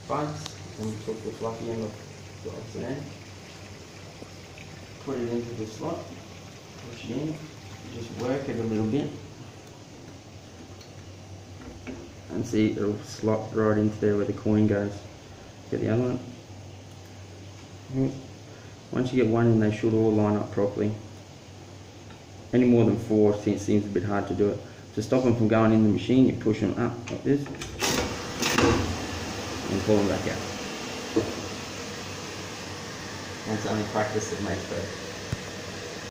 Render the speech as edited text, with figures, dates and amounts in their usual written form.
bugs, and we took the fluffy end off the end. Put it into the slot, push it in, just work it a little bit. And see, it'll slot right into there where the coin goes. Get the other one. Once you get one in, they should all line up properly. Any more than 4 seems a bit hard to do it. To stop them from going in the machine, you push them up like this and pull them back out. That's only practice that makes perfect.